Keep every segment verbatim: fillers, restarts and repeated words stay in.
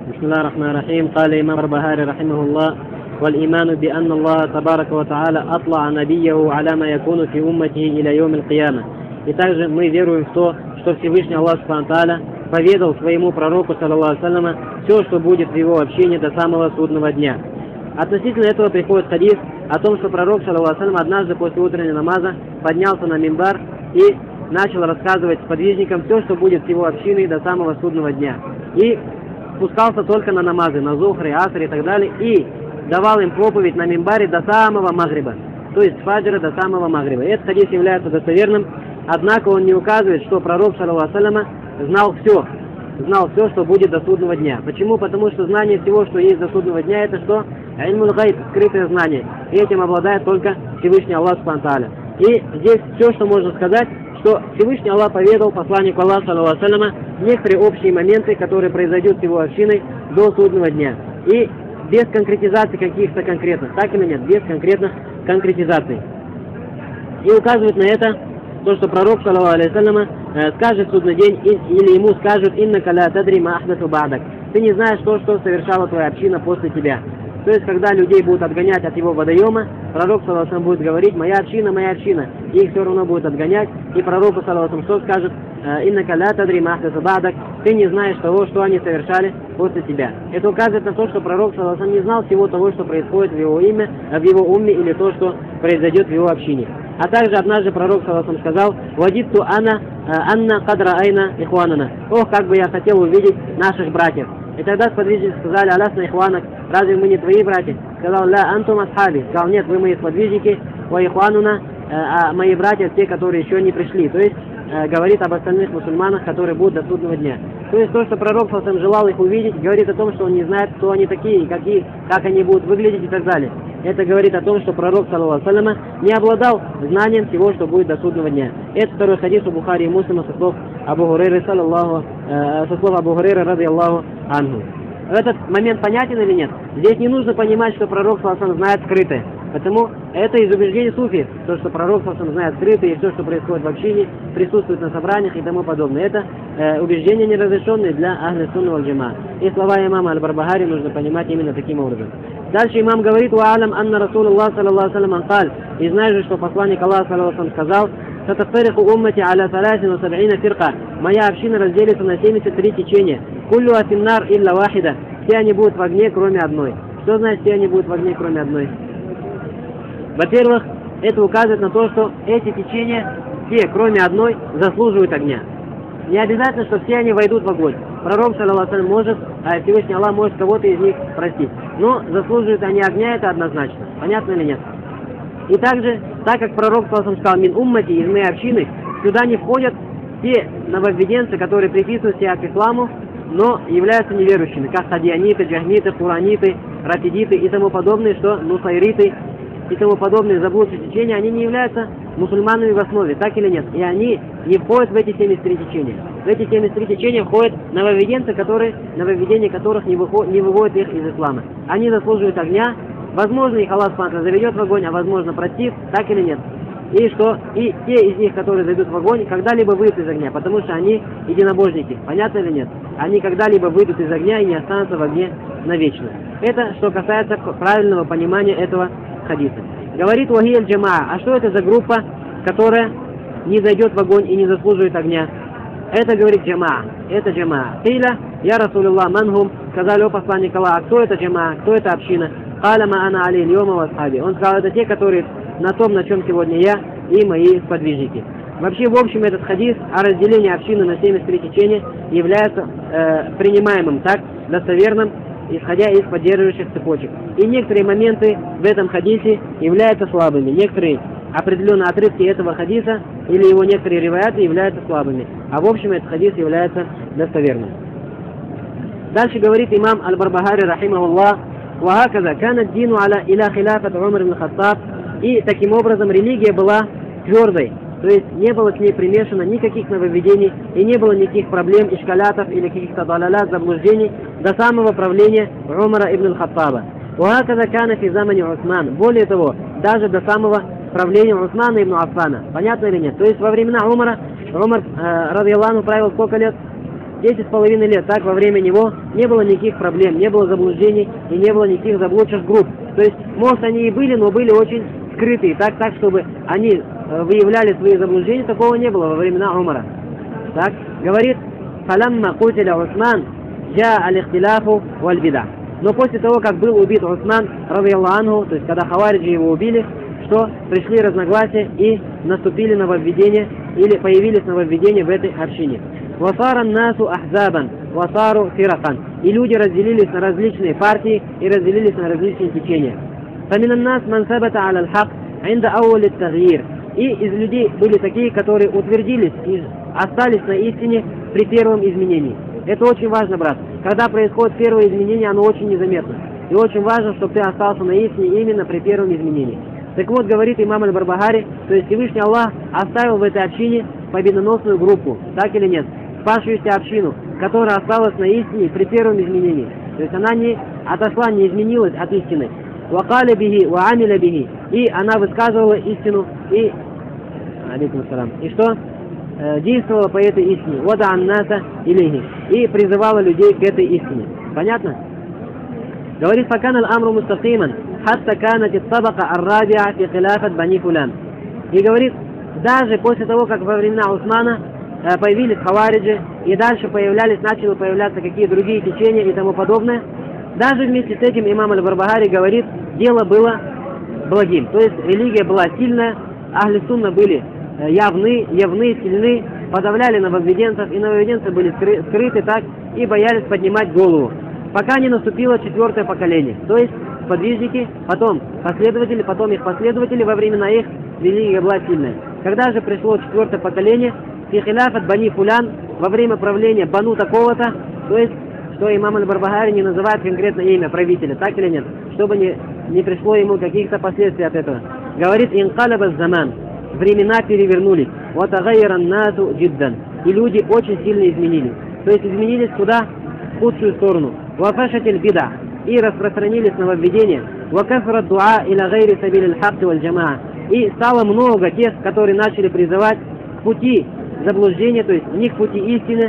بسم الله الرحمن الرحيم. قال الإمام البربهاري رحمه الله: والإيمان بأن الله تبارك وتعالى أطلع نبيه على ما يكون في أمته إلى يوم القيامة. И также мы веруем в то, что Всевышний Аллах Субхану ва Тааля поведал своему пророку, саллаллаху алейхи ва саллям, все, что будет в его общине до самого судного дня. Относительно этого приходит хадис о том, что пророк, саллаллаху алейхи ва саллям, однажды после утреннего намаза поднялся на мимбар и начал рассказывать сподвижникам все, что будет с его общиной до самого судного дня. И спускался только на намазы, на зухры, асры и так далее, и давал им проповедь на мимбаре до самого магриба, то есть с фаджра до самого магриба. Этот хадис является достоверным, однако он не указывает, что пророк, саллаллаху алейхи ва саллям, знал все, знал все, что будет до судного дня. Почему? Потому что знание всего, что есть до судного дня, это что? Ильмуль гайб, скрытое знание. И этим обладает только Всевышний Аллах Субхану ва Тааля. И здесь все, что можно сказать, что Всевышний Аллах поведал посланнику Аллаха, саллаллаху алейхи ва саллям, некоторые общие моменты, которые произойдут с его общиной до судного дня. И без конкретизации каких-то конкретных, так или нет, без конкретных конкретизаций. И указывает на это то, что пророк, саллаллаху алейхи ва саллям, скажет в судный день, или ему скажут: «Иннака ла тадри ма ахдасу ба'дак». Ты не знаешь то, что совершала твоя община после тебя. То есть, когда людей будут отгонять от его водоема, пророк, саллаллаху алейхи ва саллям, будет говорить: «Моя община, моя община». И их все равно будут отгонять. И пророку, саллаллаху алейхи ва саллям, что скажет: «Иннака ла тадри ма ахдасу ба'дак». Ты не знаешь того, что они совершали после тебя. Это указывает на то, что пророк, саллаллаху алейхи ва саллям, не знал всего того, что происходит в его имя, в его умме, или то, что произойдет в его общине. А также однажды пророк, саллаллаху алейхи ва саллям, сказал: «Вадитту ана анна кадра айна ихванана». Ох, как бы я хотел увидеть наших братьев. И тогда сподвижники сказали: «Алясна ихванак, разве мы не твои братья?» Сказал: «Ля антум асхаби». Сказал: «Нет, вы мои сподвижники, ва ихвануна, а мои братья те, которые еще не пришли». То есть говорит об остальных мусульманах, которые будут до судного дня. То есть то, что пророк саллаллаху алейхи ва саллям желал их увидеть, говорит о том, что он не знает, кто они такие, какие, как они будут выглядеть и так далее. Это говорит о том, что пророк, саллаллаху алейхи ва саллям, не обладал знанием всего, что будет до судного дня. Это второй хадис у Бухари и Муслима со слов Абу Гурейры, саллаллаху, э, со слов Абу Гурейры, ради Аллаху анху. Этот момент понятен или нет? Здесь не нужно понимать, что пророк, саллаллаху алейхи ва саллям, знает скрытое. Потому это из убеждений суфи, то, что пророк, саллаллаху алейхи ва саллям, знает скрытое, и все, что происходит в общине, присутствует на собраниях и тому подобное. Это э, убеждения неразрешенные для ахли сунна валь джамаа. И слова имама аль-Барбахари нужно понимать именно таким образом. Дальше имам говорит: «Ва-алям анна Расулуллах, саллаллаху алейхи ва саллям, каль». И знаешь же, что посланник Аллаха, саллаллаху алейхи ва саллям, сказал: «Сатафтариху уммати аля саласин ва саб'ина фирка». Моя община разделится на семьдесят три течения. Куллю афиннар илля вахида. Все они будут в огне, кроме одной. Что значит все они будут в огне, кроме одной? Во-первых, это указывает на то, что эти течения, все, кроме одной, заслуживают огня. Не обязательно, что все они войдут в огонь. Пророк, саллаллаху алейхи ва саллям, может, а Всевышний Аллах может кого-то из них простить. Но заслуживают они огня, это однозначно. Понятно или нет? И также, так как пророк, саллаллаху алейхи ва саллям, мин уммати, из моей общины, сюда не входят те нововведенцы, которые приписывают себя к исламу, но являются неверующими, как хадианиты, джахмиты, хураниты, рафидиты и тому подобные, что нусайриты и тому подобные заблудшие течения, они не являются мусульманами в основе, так или нет? И они не входят в эти семьдесят три течения. В эти семьдесят три течения входят нововведенцы, которые, нововведения которых не, выход, не выводят их из ислама. Они заслуживают огня. Возможно, их Аллах субхану ва тааля заведет в огонь, а возможно простит, так или нет? И что и те из них, которые зайдут в огонь, когда-либо выйдут из огня, потому что они единобожники. Понятно или нет? Они когда-либо выйдут из огня и не останутся в огне навечно. Это что касается правильного понимания этого хадиса. Говорит Вахи аль-Джамаа. А что это за группа, которая не зайдет в огонь и не заслуживает огня? Это, говорит, джамаа. Это джамаа. Тиля, я Расулуллах, манхум. Сказали: «О посланник Аллаха, а кто это джамаа? Кто это община?» Каля ма ана алей льома ва асхаби. Он сказал: это те, которые на том, на чем сегодня я и мои сподвижники. Вообще, в общем, этот хадис о разделении общины на семьдесят три течения является э, принимаемым, так, достоверным, исходя из поддерживающих цепочек. И некоторые моменты в этом хадисе являются слабыми. Некоторые определенные отрывки этого хадиса или его некоторые риваяты являются слабыми. А в общем, этот хадис является достоверным. Дальше говорит имам аль-Барбахари, рахимахуллах: «Вахаказа канат дину аля иля хиляфат Умар ибн Хаттаб». И таким образом религия была твердой, то есть не было к ней примешано никаких нововведений и не было никаких проблем, ишкалятов или каких-то далалят, заблуждений до самого правления Умара ибн Хаттаба. «Вахаказа кана фи замани Усман». Более того, даже до самого правления Усмана ибн Аффана. Понятно или нет? То есть во времена Умара, Умар, э, ради Аллаху, правил сколько лет? десять с половиной лет, так во время него не было никаких проблем, не было заблуждений и не было никаких заблудших групп. То есть, может, они и были, но были очень скрытые, так, так чтобы они выявляли свои заблуждения, такого не было во времена Умара. Так, говорит, «Фалямма кутиля Усман, джа аль-ихтиляфу валь-бида». Но после того, как был убит Усман, радийаллаху анху, то есть когда хавариджи его убили, что пришли разногласия и наступили нововведения, или появились нововведения в этой общине. «Васаран насу ахзабан, васару фиракан». И люди разделились на различные партии и разделились на различные течения. «Фаминан нас ман сабата аля аль-хак, инда ауали тагьир». И из людей были такие, которые утвердились и остались на истине при первом изменении. Это очень важно, брат. Когда происходит первое изменение, оно очень незаметно. И очень важно, чтобы ты остался на истине именно при первом изменении. Так вот, говорит имам Аль-Барбахари, то есть Всевышний Аллах оставил в этой общине победоносную группу, так или нет, спасшуюся общину, которая осталась на истине при первом изменении. То есть она не отошла, не изменилась от истины. «Вакаля бихи, ва амиля бихи». И она высказывала истину и... Алейкум ассалам. И что? Э, действовала по этой истине. «Вада анната илейхи». И призывала людей к этой истине. Понятно? Говорит, «Факан аль-амру мустакиман, хатта канат ат-табака ар-рабиа фи хиляфат бани фулян». И говорит, даже после того, как во времена Усмана э, появились хавариджи, и дальше появлялись, начали появляться какие другие течения и тому подобное, даже вместе с этим имам Аль-Барбахари говорит, дело было благим. То есть религия была сильная, ахли сунна были явны, явны, сильны, подавляли нововведенцев, и нововведенцы были скры, скрыты так и боялись поднимать голову. Пока не наступило четвертое поколение. То есть подвижники, потом последователи, потом их последователи, во времена их религия была сильная. Когда же пришло четвертое поколение, фихиляфат бани фулян, во время правления бану такого-то, то есть что имам Аль-Барбахари не называет конкретно имя правителя, так или нет, чтобы не, не пришло ему каких-то последствий от этого. Говорит, инкалаба заман, времена перевернулись, вот агайран насу джиддан, и люди очень сильно изменились. То есть изменились куда? В худшую сторону. Вафашатель бида, и распространились нововведения. Вакафра дуа иля гайри сабиль аль-хакти валь джамаа, и стало много тех, которые начали призывать к пути заблуждения, то есть не к пути истины,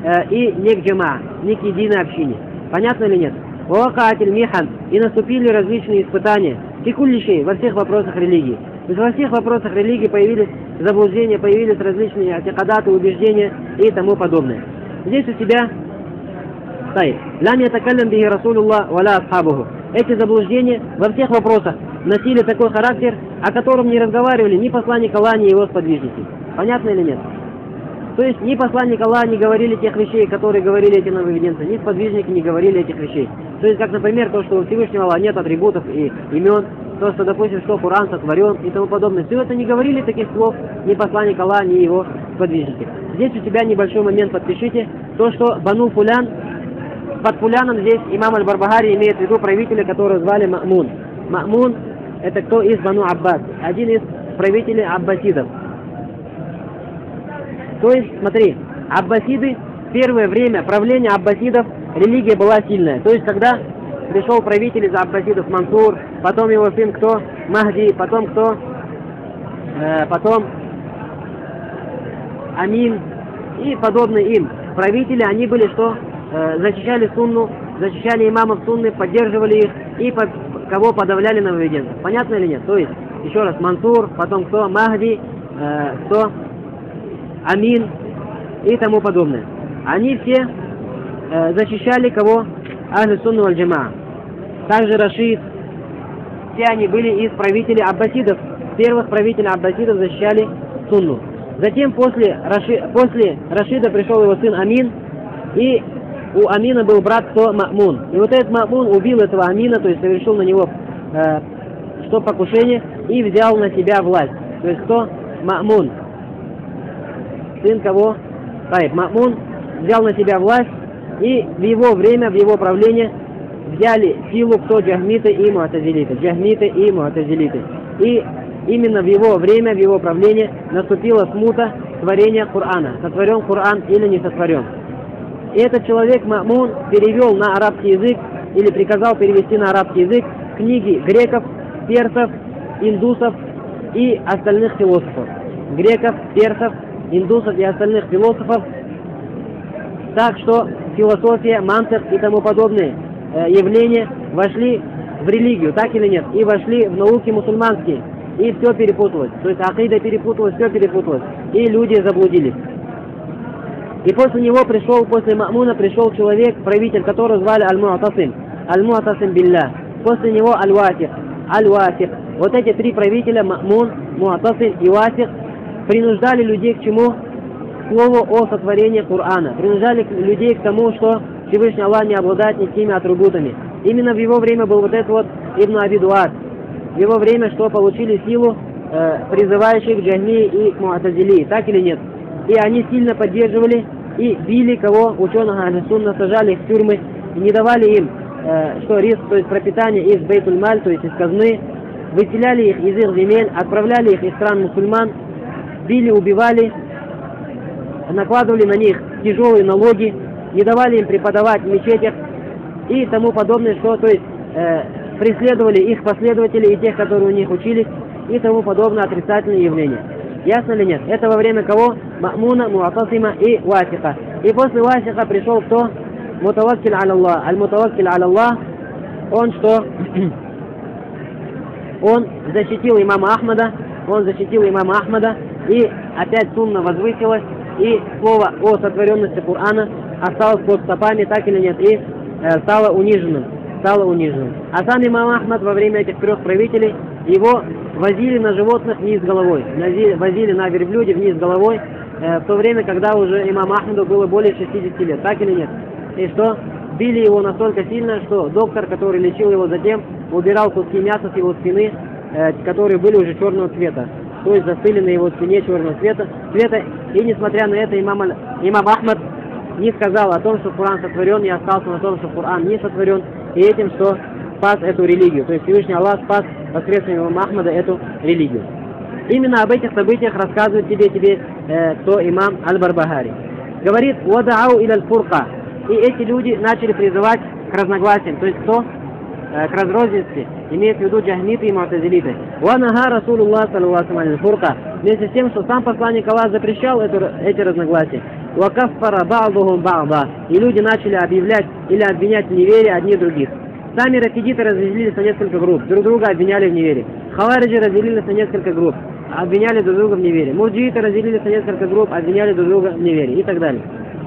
и не к джама, не к единой общине. Понятно или нет? Вакаатиль михан, и наступили различные испытания. Фикуллишей, во всех вопросах религии. То есть во всех вопросах религии появились заблуждения, появились различные атикадаты, убеждения и тому подобное. Здесь у тебя стоит. Лам ятакаллям бихи расулуллах валя асхабуху. Эти заблуждения во всех вопросах носили такой характер, о котором не разговаривали ни посланник Аллаха, ни его сподвижники. Понятно или нет? То есть ни посланник Аллаха не говорили тех вещей, которые говорили эти нововведенцы, ни сподвижники не говорили этих вещей. То есть, как, например, то, что у Всевышнего Аллаха нет атрибутов и имен, то, что, допустим, что Коран сотворен и тому подобное. Все это не говорили таких слов ни посланник Аллаха, ни его сподвижники. Здесь у тебя небольшой момент, подпишите, то, что Бану Фулян, под Фуляном здесь имам Аль-Барбахари имеет в виду правителя, которого звали Ма'мун. Ма'мун — это кто из Бану Аббас, один из правителей аббасидов. То есть, смотри, аббасиды, первое время правления аббасидов, религия была сильная. То есть, когда пришел правитель из аббасидов Мансур, потом его сын кто? Махди, потом кто? Э, потом Амин и подобные им. Правители, они были что? Э, защищали сунну, защищали имамов сунны, поддерживали их и под, кого подавляли нововведенцев. Понятно или нет? То есть, еще раз, Мансур, потом кто? Махди, э, кто? Амин и тому подобное. Они все э, защищали кого? Ахлю сунну валь джамаа. Также Рашид. Все они были из правителей аббасидов. Первых правителей аббасидов защищали сунну. Затем после, Раши, после Рашида пришел его сын Амин. И у Амина был брат кто? Ма'мун. И вот этот Ма'мун убил этого Амина, то есть совершил на него э, что покушение и взял на себя власть. То есть кто? Ма'мун. Сын кого? Таиб. Ма'мун взял на себя власть, и в его время, в его правление взяли силу кто? Джахмиты и муатазилиты. Джахмиты и муатазилиты. И именно в его время, в его правление наступила смута творения Корана. Сотворен Коран или не сотворен. И этот человек Ма'мун перевел на арабский язык, или приказал перевести на арабский язык книги греков, персов, индусов и остальных философов. Греков, персов, индусов и остальных философов. Так что философия, мантык и тому подобные э, явления вошли в религию, так или нет, и вошли в науки мусульманские, и все перепуталось. То есть акида перепуталась, все перепуталось, и люди заблудились. И после него пришел, после Ма'муна пришел человек, правитель, которого звали Аль-Му'тасим, Аль-Му'тасим билля. После него Аль-Васих, Аль-Васих. Вот эти три правителя, Ма'мун, Му'тасим и Васих, принуждали людей к чему? К слову о сотворении Корана. Принуждали людей к тому, что Всевышний Аллах не обладает никакими атрибутами. Именно в его время был вот этот вот Ибн Аби Дуат. В его время, что получили силу э, призывающих к Джахмии и к Му'тазили, так или нет? И они сильно поддерживали и били кого? Ученых Ахль-Сунна, сажали их в тюрьмы, и не давали им, э, что риск, то есть пропитание из Бейтуль-Маль, то есть из казны, выселяли их из их земель, отправляли их из стран мусульман, били, убивали, накладывали на них тяжелые налоги, не давали им преподавать в мечетях и тому подобное, что, то есть, э, преследовали их последователей и тех, которые у них учились, и тому подобное отрицательные явления. Ясно ли нет? Это во время кого? Ма'муна, Му'тасима и Васиха. И после Васиха пришел кто? Мутаваккиль аля Аллах. Аль-Мутаваккиль аля Аллах, он что? Он защитил имама Ахмада, он защитил имама Ахмада, и опять сунна возвысилась, и слово о сотворенности Корана осталось под стопами, так или нет, и э, стало униженным. Стало униженным. А сам имам Ахмад во время этих трех правителей, его возили на животных вниз головой, возили на верблюде вниз головой, э, в то время, когда уже имам Ахмаду было более шестидесяти лет, так или нет? И что? Били его настолько сильно, что доктор, который лечил его затем, убирал куски мяса с его спины, э, которые были уже черного цвета, то есть застыли на его спине черного цвета, цвета. И несмотря на это, имам, имам Ахмад не сказал о том, что Коран сотворен, и остался на том, что Коран не сотворен, и этим, что спас эту религию. То есть Всевышний Аллах спас посредством имама Ахмада эту религию. Именно об этих событиях рассказывает тебе, тебе э, кто имам Аль-Барбахари. Говорит, «Вадау иля фурка». И эти люди начали призывать к разногласиям. То есть кто? Э, к разрозненности. Имеет в виду джахмиты и му'тазилиты. «Ванага Расулуллах саллаллаху алейхи фурка». Вместе с тем, что сам посланник Аллаха запрещал эту, эти разногласия. «Вакаффара ба'духум ба'да». И люди начали объявлять или обвинять в неверии одни других. Сами рафидиты разделились на несколько групп, друг друга обвиняли в неверии. Хавариджи разделились на несколько групп, обвиняли друг друга в неверии. Мурджииты разделились на несколько групп, обвиняли друг друга в неверии и так далее.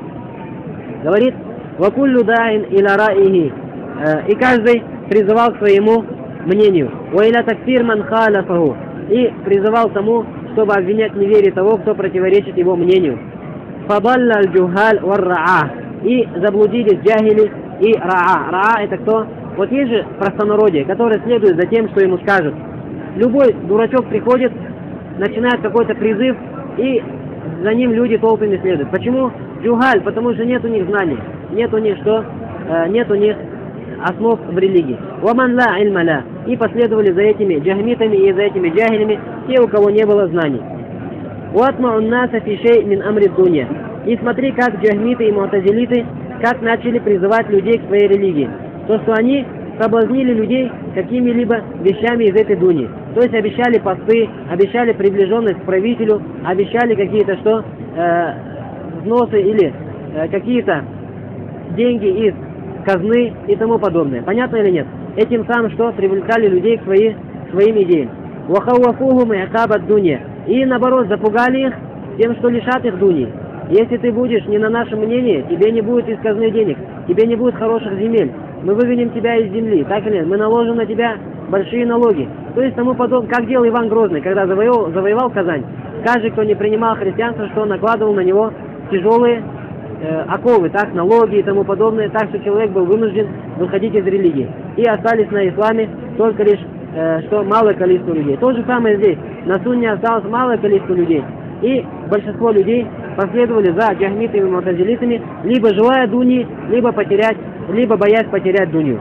Говорит, «Вакуллю даин иля раихи». И каждый призывал к своему мнению. «Ва иля такфир ман халяфаху». И призывал тому, чтобы обвинять в неверии того, кто противоречит его мнению. «Фадалля аль-джухаль вар-раа». И заблудились джахили и раа. Раа это кто? Вот есть же простонародье, которое следует за тем, что ему скажут. Любой дурачок приходит, начинает какой-то призыв, и за ним люди толпами следуют. Почему? Джухаль, потому что нет у них знаний, нет у них что? Э, нет у них основ в религии. Ваман ла ильма ла. И последовали за этими джахмитами и за этими джахилями те, у кого не было знаний. Уатма уннаса фи шей мин амри дунья. И смотри, как джахмиты и му'тазилиты, как начали призывать людей к своей религии. То, что они соблазнили людей какими-либо вещами из этой дуни. То есть обещали посты, обещали приближенность к правителю, обещали какие-то что? Э, взносы или э, какие-то деньги из казны и тому подобное. Понятно или нет? Этим самым что? Привлекали людей к, свои, к своим идеям. Вахауафухум и акабат дунья. И наоборот запугали их тем, что лишат их дуни. Если ты будешь не на нашем мнении, тебе не будет из казны денег, тебе не будет хороших земель. Мы выведем тебя из земли, так или нет? Мы наложим на тебя большие налоги. То есть тому подобное, как делал Иван Грозный, когда завоевал, завоевал Казань. Каждый, кто не принимал христианство, что он накладывал на него тяжелые э, оковы, так, налоги и тому подобное, так что человек был вынужден выходить из религии. И остались на исламе только лишь э, что малое количество людей. То же самое здесь. На сунне осталось малое количество людей. И большинство людей последовали за джахмитами и му'тазилитами, либо желая дуни, либо потерять, либо боясь потерять дунью.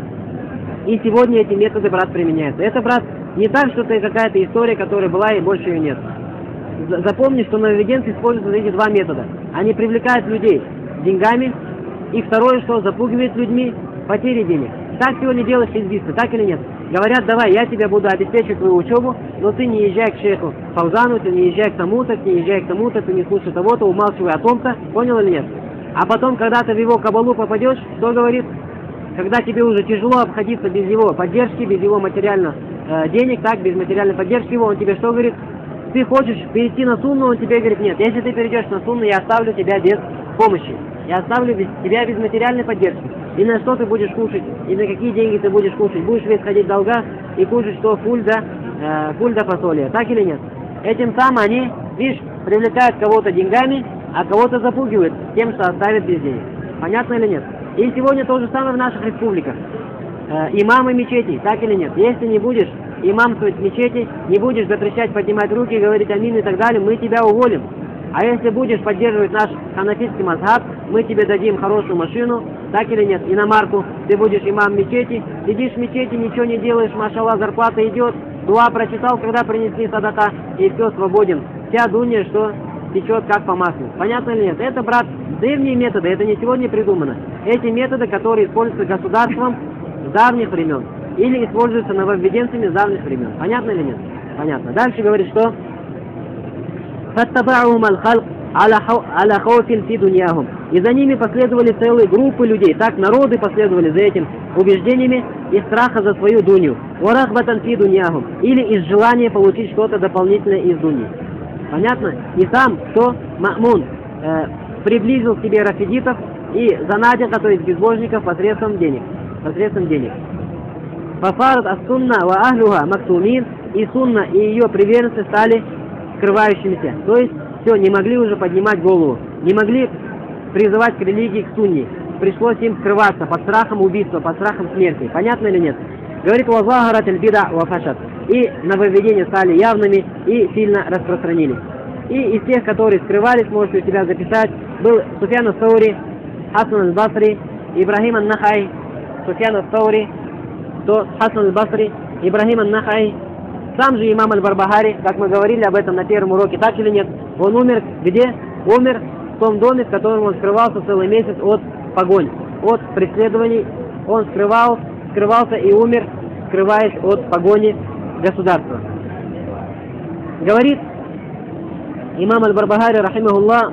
И сегодня эти методы, брат, применяются. Это, брат, не так, что это какая-то история, которая была и больше ее нет. Запомни, что нововведенцы используют эти два метода. Они привлекают людей деньгами, и второе, что запугивает людьми потери денег. Так сегодня делают хизбисты, так или нет? Говорят, давай, я тебя буду обеспечивать твою учебу, но ты не езжай к шейху Фаузану, ты не езжай к тому-то, ты не езжай к тому-то, ты не слушай того-то, умалчивай о том-то, понял или нет? А потом, когда ты в его кабалу попадешь, что говорит? Когда тебе уже тяжело обходиться без его поддержки, без его материальных э, денег, так, без материальной поддержки его, он тебе что говорит? Ты хочешь перейти на сунну, он тебе говорит, нет, если ты перейдешь на сунну, я оставлю тебя без помощи. Я оставлю без, тебя без материальной поддержки. И на что ты будешь кушать, и на какие деньги ты будешь кушать. Будешь весь ходить в долгах и кушать что? Фульда, э, фульда фасолия. Так или нет? Этим самым они, видишь, привлекают кого-то деньгами, а кого-то запугивают тем, что оставят без денег. Понятно или нет? И сегодня то же самое в наших республиках. Э, имамы мечетей, так или нет? Если не будешь имамствовать в мечети, не будешь запрещать поднимать руки, говорить амин и так далее, мы тебя уволим. А если будешь поддерживать наш ханафитский мазхаб, мы тебе дадим хорошую машину, так или нет, иномарку, ты будешь имам мечети, сидишь в мечети, ничего не делаешь, машаллах, зарплата идет, дуа прочитал, когда принесли садака, и все, свободен. Вся дунья, что течет как по маслу. Понятно или нет? Это, брат, древние методы, это не сегодня придумано. Эти методы, которые используются государством с давних времен, или используются нововведенцами с давних времен. Понятно или нет? Понятно. Дальше говорит, что فَاتَّبَعُهُمَ الْخَلْقُ عَلَى خَوْفٍ فِي دُنْيَاهُمْ. И за ними последовали целые группы людей. Так народы последовали за этим убеждениями и страха за свою дунью. وَرَغْبَةً فِي دُنْيَاهُمْ. Или из желания получить что-то дополнительное из дуньи. Понятно? И сам, что Ма'мун э, приблизил к себе рафидитов и занадиха, то есть безбожников, посредством денег. Посредством денег. Фафарат ас-сунна ва ахлюха мактумин. И сунна и ее приверженцы стали скрывающимися. То есть, все, не могли уже поднимать голову. Не могли призывать к религии, к сунне. Пришлось им скрываться под страхом убийства, под страхом смерти. Понятно или нет? Говорит, вазахарат аль-бида ва фашат. И нововведения стали явными и сильно распространились. И из тех, которые скрывались, можете у себя записать, был Суфьян ас-Саури, Хасан аль-Басри, Ибрахим ан-Нахай, Суфьян ас-Саури, то Хасан аль-Басри, Ибрахим ан-Нахай, сам же имам аль-Барбахари, как мы говорили об этом на первом уроке, так или нет, он умер где? Умер в том доме, в котором он скрывался целый месяц от погонь, от преследований. Он скрывал, скрывался и умер, скрываясь от погони государства. Говорит имам аль-Барбахари, рахимахуллах,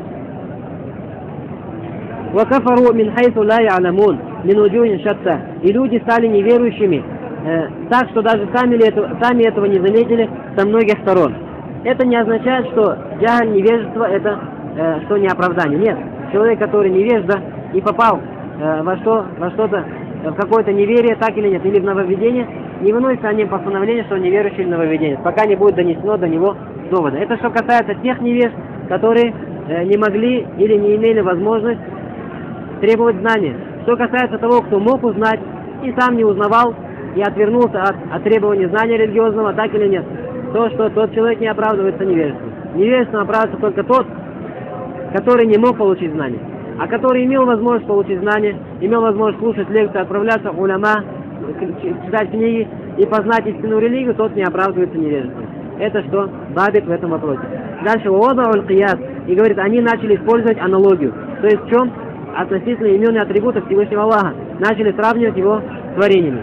وَكَفَرُوا مِنْ حَيْثُ لَا يَعْلَمُونَ مِنْ وُجُوهٍ شَتَّى. И люди стали неверующими, э, так что даже сами, это, сами этого не заметили со многих сторон. Это не означает, что джагаль, невежество, это э, что не оправдание. Нет. Человек, который невежда и попал э, во что, во что-то, в какое-то неверие, так или нет, или в нововведение, не выносится о нем постановление, что он неверующий в нововведение, пока не будет донесено до него довода. Это что касается тех невежд, которые э, не могли или не имели возможность требовать знания. Что касается того, кто мог узнать и сам не узнавал и отвернулся от, от требования знания религиозного, так или нет, то, что тот человек не оправдывается невежеством. Невежеством оправдывается только тот, который не мог получить знания, а который имел возможность получить знания, имел возможность слушать лекции, отправляться в уляма, читать книги и познать истинную религию, тот не оправдывается невежеством. Это что бабит в этом вопросе. Дальше и говорит, они начали использовать аналогию. То есть в чем? Относительно имен и атрибутов Всевышнего Аллаха. Начали сравнивать его с творениями.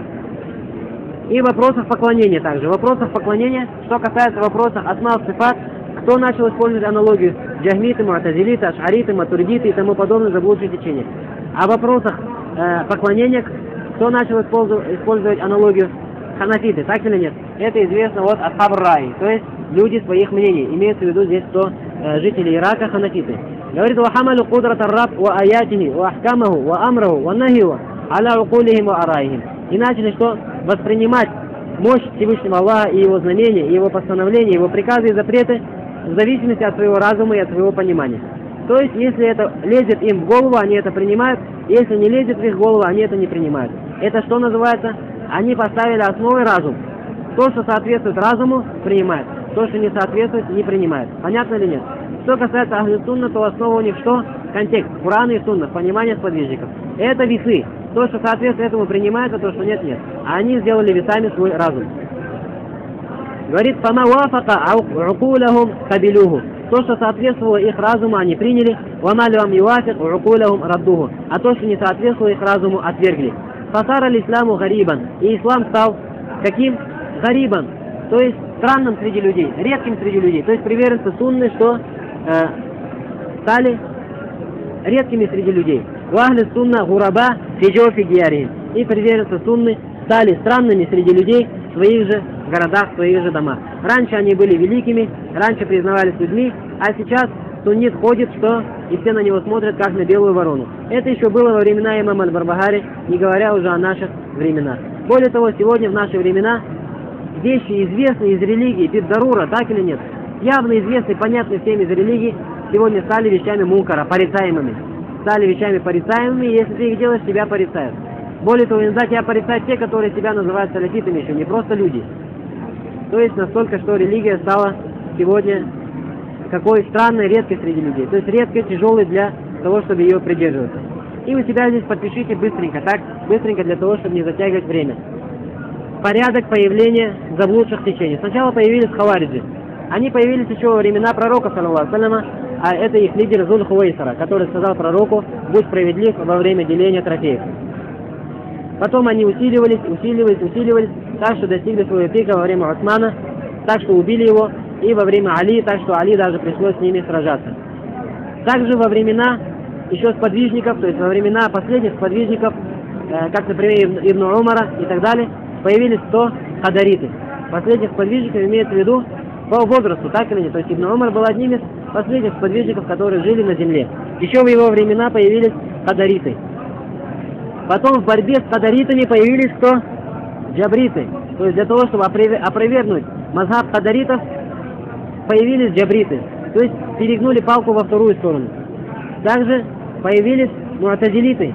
И в вопросах поклонения также. В вопросах поклонения, что касается вопросов асма сифат, кто начал использовать аналогию? Джахмиты, муатазилиты, ашариты, матуридиты и тому подобное заблудшие течения. А в вопросах э, поклонения, кто начал использовать, использовать аналогию? Ханафиты, так или нет? Это известно от асхаб ар-рай, то есть люди своих мнений. Имеется в виду здесь, что э, жители Ирака ханафиты. Говорит, وَحَمَلُوا قُدْرَةَ الرَّبِّ وَآيَاتِهِ وَأَحْكَامَهُ وَأَمْرَهُ وَنَهْيَهُ عَلَى عُقُولِهِمْ وَآرَائِهِمْ. И начали что? Воспринимать мощь Всевышнего Аллаха и его знамения, и его постановления, его приказы и запреты в зависимости от своего разума и от своего понимания. То есть, если это лезет им в голову, они это принимают, если не лезет в их голову, они это не принимают. Это что называется? Они поставили основой разум. То, что соответствует разуму, принимают. То, что не соответствует, не принимают. Понятно или нет? Что касается ахли сунна, то основа у них что? Контекст. Куран и сунна, понимание сподвижников. Это весы. То, что соответствует этому, принимается, то, что нет, нет. А они сделали весами свой разум. Говорит, «Фама вафака укулахум кабилюху». То, что соответствовало их разуму, они приняли. «Вама лям юафик укулахум раддуху». А то, что не соответствовало их разуму, отвергли. «Фасара l'исламу гарибан». И ислам стал каким? Гарибан. То есть странным среди людей, редким среди людей. То есть приверженцы сунны, что э, стали редкими среди людей. Вахли сунна гураба фиджофи диарихим. И приверженцы сунны стали странными среди людей в своих же городах, в своих же домах. Раньше они были великими, раньше признавались людьми, а сейчас суннит ходит, что и все на него смотрят, как на белую ворону. Это еще было во времена имама аль-Барбахари, не говоря уже о наших временах. Более того, сегодня в наши времена вещи, известные из религии, биддарура, так или нет, явно известные, понятные всем из религии, сегодня стали вещами мункара, порицаемыми. Стали вещами порицаемыми, и если ты их делаешь, тебя порицают. Более того, иногда тебя порицают те, которые себя называют салафитами еще, не просто люди. То есть настолько, что религия стала сегодня какой странной, редкой среди людей. То есть редкой, тяжелой для того, чтобы ее придерживаться. И у себя здесь подпишите быстренько, так? Быстренько для того, чтобы не затягивать время. Порядок появления заблудших течений. Сначала появились хавариджи. Они появились еще во времена пророка, саллаллаху алейхи, а это их лидер Зуль Хувейсара, который сказал пророку: будь справедлив во время деления трофеев. Потом они усиливались, усиливались, усиливались, так что достигли своего пика во время Усмана, так что убили его, и во время Али, так что Али даже пришлось с ними сражаться. Также во времена еще сподвижников, то есть во времена последних сподвижников, э, как, например, Ибн Умара и так далее, появились кто? Хадариты. Последних сподвижников имеется в виду по возрасту, так или нет. То есть Ибн Умар был одним из последних сподвижников, которые жили на земле. Еще в его времена появились хадариты. Потом в борьбе с хадаритами появились кто? Джабриты. То есть для того, чтобы опровергнуть мазхаб хадаритов, появились джабриты. То есть перегнули палку во вторую сторону. Также появились муатазилиты.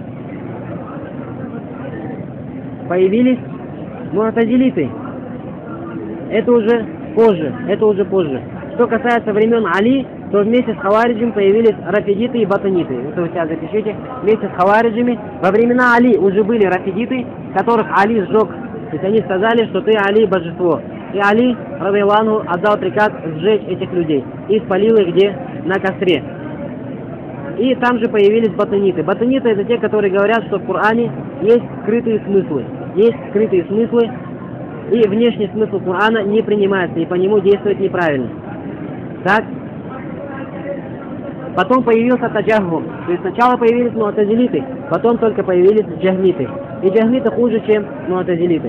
Появились муатазилиты. Это уже позже. Это уже позже. Что касается времен Али, то вместе с хавариджем появились рафидиты и батаниты. Это вы сейчас запишите. Вместе с хавариджами во времена Али уже были рафидиты, которых Али сжег. То есть они сказали, что ты, Али, божество. И Али, радиаллаху, отдал приказ сжечь этих людей и спалил их где? На костре. И там же появились батаниты. Батаниты — это те, которые говорят, что в Коране есть скрытые смыслы. Есть скрытые смыслы, и внешний смысл Корана не принимается, и по нему действовать неправильно. Так? Потом появился таджаххум. То есть сначала появились муатазилиты, потом только появились джахмиты. И джахмиты хуже, чем муатазилиты.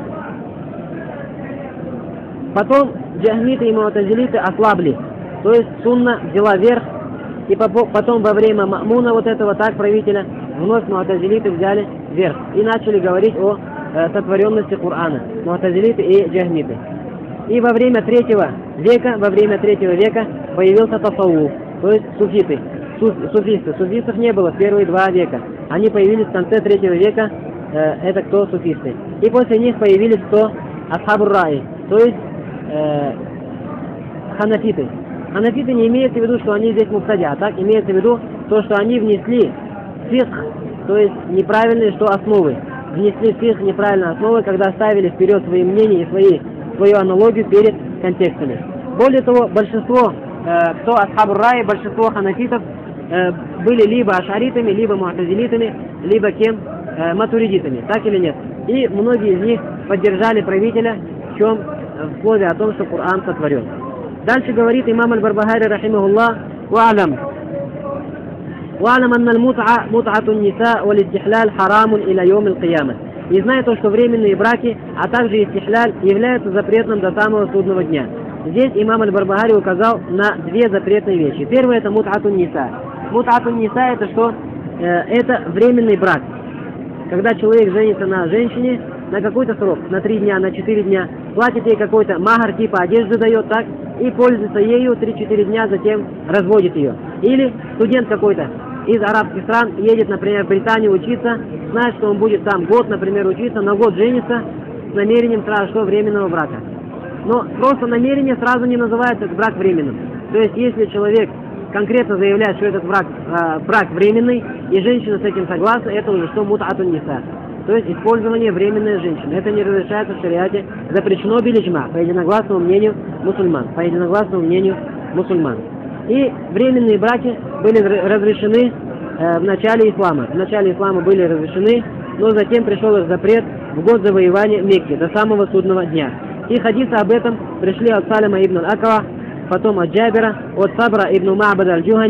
Потом джахмиты и муатазилиты ослабли. То есть сунна взяла верх, и потом во время Ма'муна, вот этого так правителя, вновь муатазилиты взяли верх и начали говорить о э, сотворенности Корана. Муатазилиты и джахмиты. И во время третьего века, во время третьего века появился тасаввуф, то есть суфиты, суф, суфисты. Суфистов не было в первые два века. Они появились в конце третьего века, э, это кто? Суфисты. И после них появились кто? Асхабур Раи, то есть э, ханафиты. Ханафиты не имеется в виду, что они здесь муфтадя, а так имеется в виду то, что они внесли фисх, то есть неправильные что основы. Внесли фисх неправильные основы, когда ставили вперед свои мнения и свои свою аналогию перед контекстами. Более того, большинство, э, кто асхабур раи, большинство ханафитов э, были либо ашаритами, либо муатазилитами, либо кем? Э, матуридитами, так или нет? И многие из них поддержали правителя в чем? В слове о том, что Коран сотворен. Дальше говорит имам аль-Барбахари, рахимахуллах: «Ва'алам, ва'алам анна аль-мут'a мут'атун ниса валь-истихляль харамун иля йом аль-кияма». И знай то, что временные браки, а также истихляль являются запретным до самого судного дня. Здесь имам аль-Барбахари указал на две запретные вещи. Первое — это мут'атун ниса. Мут'атун ниса — это что? Э, это временный брак. Когда человек женится на женщине на какой-то срок, на три дня, на четыре дня, платит ей какой-то махар, типа одежды дает, так, и пользуется ею три-четыре дня, затем разводит ее. Или студент какой-то из арабских стран едет, например, в Британию учиться, знает, что он будет там год, например, учиться, на год женится с намерением сразу что временного брака. Но просто намерение сразу не называется брак временным. То есть, если человек конкретно заявляет, что этот брак, э, брак временный, и женщина с этим согласна, это уже что? Мут'атун ниса. То есть использование временной женщины. Это не разрешается в шариате, запрещено билиджма, по единогласному мнению мусульман. По единогласному мнению мусульман. И временные браки были разрешены э, в начале ислама. В начале ислама были разрешены, но затем пришел их запрет в год завоевания Мекки, до самого судного дня. И хадисы об этом пришли от Салима ибн аль-Аква, потом от Джабира, от Сабра ибн Ма'бада аль-Джухани,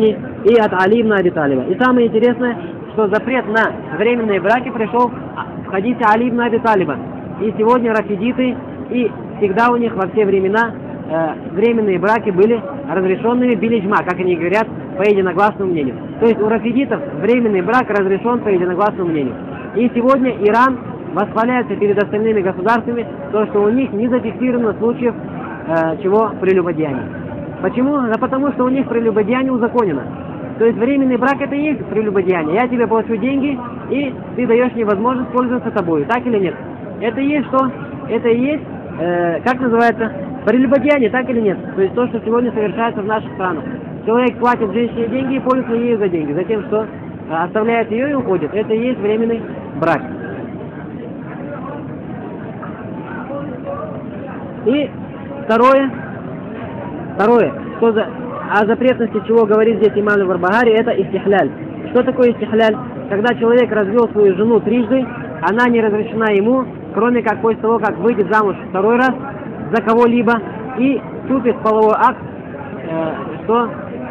и от Али ибн Аби Талиба. И самое интересное, что запрет на временные браки пришел в хадисе Али ибн Аби Талиба. И сегодня рафидиты, и всегда у них во все времена э, временные браки были разрешенными билиджма, как они говорят, по единогласному мнению. То есть у рафидитов временный брак разрешен по единогласному мнению. И сегодня Иран восхваляется перед остальными государствами, то, что у них не зафиксировано случаев э, чего прелюбодеяния. Почему? Да потому что у них прелюбодеяние узаконено. То есть временный брак это и есть прелюбодеяние. Я тебе плачу деньги, и ты даешь мне возможность пользоваться тобой. Так или нет? Это и есть что? Это и есть, э, как называется, прелюбодеяние, так или нет? То есть то, что сегодня совершается в наших странах. Человек платит женщине деньги и пользуется ею за деньги. Затем, что э, оставляет ее и уходит. Это и есть временный брак. И второе, второе, что за, о запретности чего говорит здесь имам аль-Барбахари, это истихляль. Что такое истихляль? Когда человек развел свою жену трижды, она не разрешена ему, кроме как после того, как выйдет замуж второй раз за кого-либо и вступит в половой акт, э, что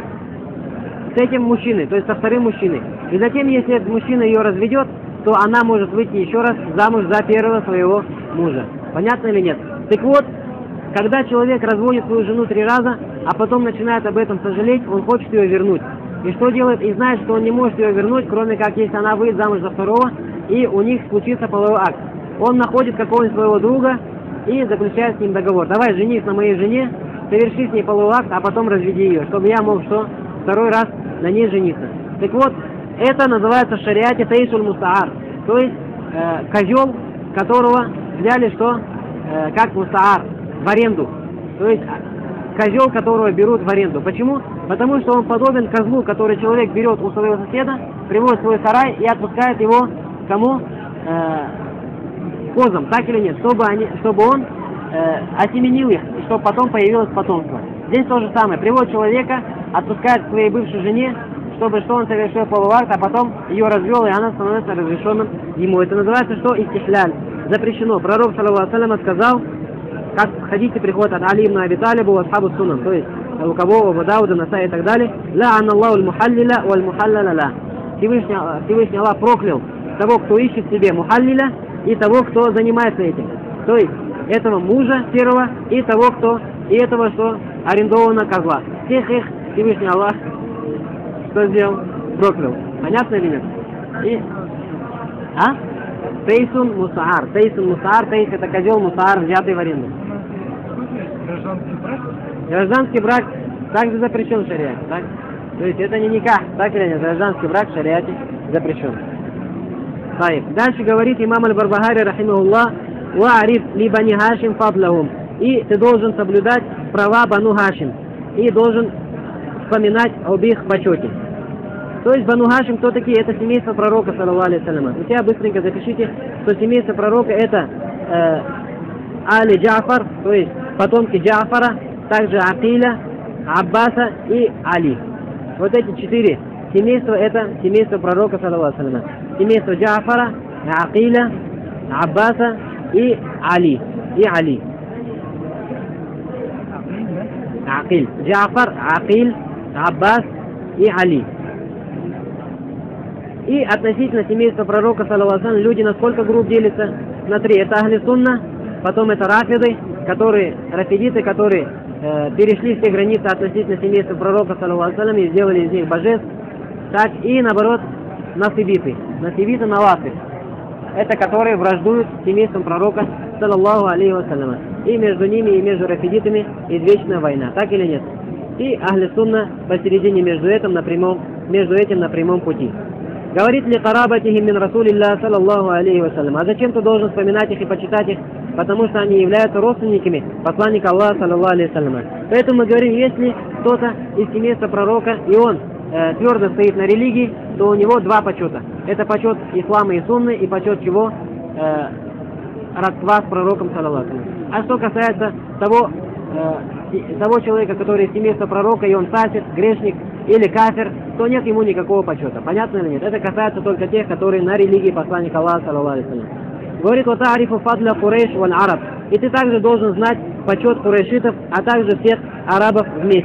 с этим мужчиной, то есть со вторым мужчиной. И затем, если этот мужчина ее разведет, то она может выйти еще раз замуж за первого своего мужа. Понятно или нет? Так вот, когда человек разводит свою жену три раза, а потом начинает об этом сожалеть, он хочет ее вернуть. И что делает? И знает, что он не может ее вернуть, кроме как если она выйдет замуж за второго, и у них случится половой акт. Он находит какого-нибудь своего друга и заключает с ним договор. Давай, женись на моей жене, соверши с ней половой акт, а потом разведи ее, чтобы я мог что? Второй раз на ней жениться. Так вот, это называется в шариате тейсуль мустаар, то есть э, козел, которого взяли что? Э, как мустаар, в аренду. То есть козел, которого берут в аренду. Почему? Потому что он подобен козлу, который человек берет у своего соседа, приводит в свой сарай и отпускает его кому? Э, козам, так или нет? Чтобы, они, чтобы он э, осеменил их, и чтобы потом появилось потомство. Здесь то же самое. Приводит человека, отпускает к своей бывшей жене, чтобы что он совершил половой акт, а потом ее развел, и она становится разрешенным ему. Это называется что? Истихляль. Запрещено. Пророк, саллаллаху алейхи ва саллям, сказал, как в хадисе приходит от Али ибн Аби Талиба, асхабу сунан, то есть у кого, у Дауда, Насаи и так далее. Ла аналлаху аль-мухаллиля валь-мухалляля ла. Всевышний, Всевышний Аллах проклял того, кто ищет себе мухаллиля, и того, кто занимается этим. То есть этого мужа первого, и того, кто, и этого, что арендовано козла. Всех их Всевышний Аллах что сделал? Проклял. Понятно или нет? И... А? Тейсун мусаар. Тейсун мусаар, тейс это козел мусаар, взятый в аренду. Гражданский брак? Гражданский брак также запрещен в шариате, так? То есть это не никах, так или нет? Гражданский брак в шариате запрещен. Дальше говорит имам аль-Барбахари, рахимахуллах, «Ваариф ли бани Хашим фадлахум». И ты должен соблюдать права Бану Хашим. И должен вспоминать об их почете. То есть Бану Хашим кто такие? Это семейство пророка, саллаллаху алейхи ва саллям. У тебя быстренько запишите, что семейство пророка это э, Али Джафар, то есть потомки Джафара, также Акиля, Аббаса и Али. Вот эти четыре семейства это семейство пророка, саллаллаху алейхи ва саллям. Семейство Джафара, Акиля, Аббаса и Али. И Али. Акиль. Джафар, Акиль, Аббас и Али. И относительно семейства пророка, саллаллаху алейхи ва саллям, люди на сколько групп делятся? На три. Это Ахли Сунна, потом это Рафиды, которые, рафидиты, которые э, перешли все границы относительно семейства пророка, саллаллаху алейхи ва саллям, и сделали из них божеств. Так и наоборот, насибиты. Насибиты навафид. Это которые враждуют с семейством пророка, саллаллаху алейхи ва саллям. И между ними, и между рафидитами извечная война. Так или нет? И Ахли Сунна посередине между этим на прямом, между этим на прямом пути. Говорит ли карабатихи мин расулилля, саллаллаху алейхи ва саллям. А зачем ты должен вспоминать их и почитать их? Потому что они являются родственниками посланника Аллаха, саллаллаху алейхи ва саллям. Поэтому мы говорим, если кто-то из семейства пророка, и он э, твердо стоит на религии, то у него два почета. Это почет ислама и сунны, и почет чего? Э, родства с пророком, саллаллаху алейхи ва саллям. А что касается того, э, того человека, который из семейства пророка, и он фасик, грешник или кафир, то нет ему никакого почета. Понятно или нет? Это касается только тех, которые на религии посланника Аллаха, саллаллаху алейхи ва саллям. Говорит, вот арифу фадля курейш валь араб. И ты также должен знать почет курейшитов, а также всех арабов вместе.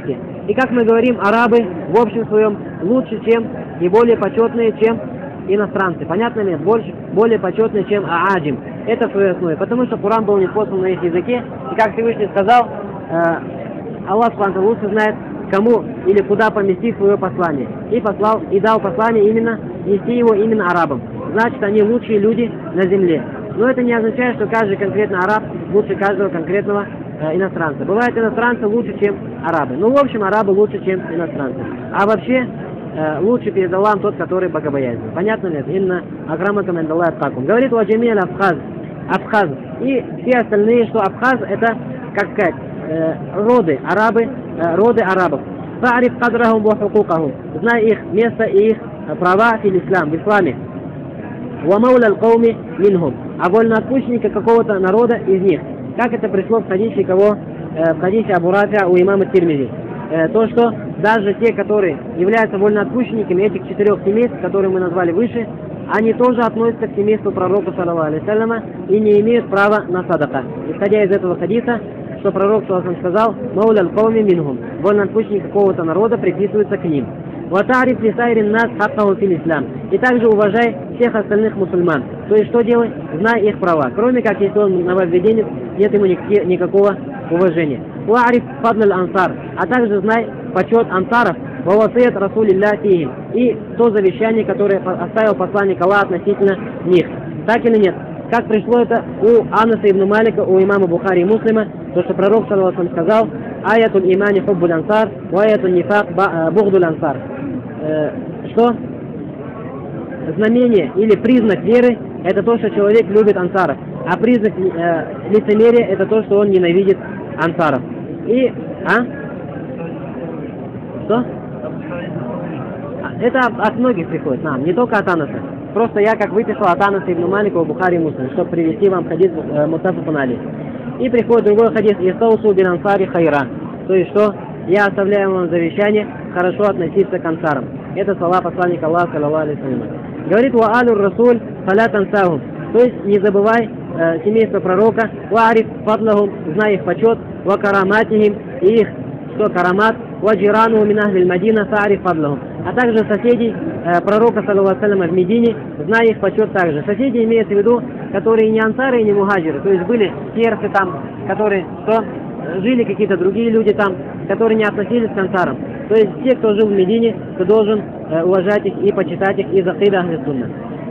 И как мы говорим, арабы в общем своем лучше, чем и более почетные, чем иностранцы. Понятно ли? Больше, более почетные, чем ааджим. Это в своей основе. Потому что Коран был ниспослан на их языке. И как Всевышний сказал, э, Аллах Субхану лучше знает, кому или куда поместить свое послание. И послал, и дал послание именно, нести его именно арабам. Значит, они лучшие люди на земле. Но это не означает, что каждый конкретно араб лучше каждого конкретного э, иностранца. Бывают иностранцы лучше, чем арабы. Ну, в общем, арабы лучше, чем иностранцы. А вообще, э, лучше перед Аллахом тот, который богобоязнен. Понятно ли это? Инна акрамакум индаллахи аткакум. Говорит Ваджамиль Абхаз. Абхаз. И все остальные, что Абхаз, это, как сказать, э, роды, арабы, э, роды арабов. Фариф кадрахум ва хукукахум. Знай их место и их права в ислам, в исламе. Ва мауля аль-кауми минхум. А вольноотпущенника какого-то народа из них. Как это пришло в хадисе кого? Э, в хадисе Абу Рафиа у имама Тирмизи. Э, то, что даже те, которые являются вольноотпущенниками этих четырех семейств, которые мы назвали выше, они тоже относятся к семейству пророка, саллаллаху алейхи вассаляма, и не имеют права на садака. Исходя из этого хадиса, что пророк саллаллаху сказал, «Мауля аль-кауми минхум», вольноотпущенник какого-то народа приписывается к ним. «Ватариф лисайрин нас хаккаху фил ислам». И также уважай всех остальных мусульман. То есть что делай? Знай их права. Кроме как, если он нововведенец, нет ему никакие, никакого уважения. «Ваариф фадль ансар». А также знай почет ансаров, «Вавасият расулилля фихим». И то завещание, которое оставил посланник Аллаха относительно них. Так или нет? Как пришло это у Анаса ибн Малика, у имама Бухари и Муслима, то, что пророк саллаллаху алейхи ва саллям сказал, «Аятуль имани хуббуль ансар, ва аятуль нифак бухдуль ансар». Э, что? Знамение или признак веры – это то, что человек любит ансаров, а признак э, лицемерия – это то, что он ненавидит ансаров. И, а? Что? Это от многих приходит нам, не только от Анаса. Просто я как выписал от Анаса ибн Малика у Бухари и Муслима, чтобы привести вам хадис э, Муттафакун алейх. И приходит другой хадис «Истаусу бин ансари хайра». То есть что? Я оставляю вам завещание хорошо относиться к ансарам. Это слова посланника Аллаха, саллаллаху алейхи ва саллям. Говорит «Ва алюр расуль фаля тансахум». То есть не забывай э, семейство пророка, «Ва ариф фадлахум», знай их почет, «Ва караматихим», и их, что карамат, «Ва джирану мин ахлиль мадина фаариф фадлахум». А также соседей э, пророка, саллаллаху алейхи ва саллям, в Медине, знай их почет также. Соседи имеются в виду, которые не ансары и не мухаджиры, то есть были персы там, которые, что, жили какие-то другие люди там, которые не относились к ансарам. То есть те, кто жил в Медине, кто должен э, уважать их и почитать их из акида ахли сунна.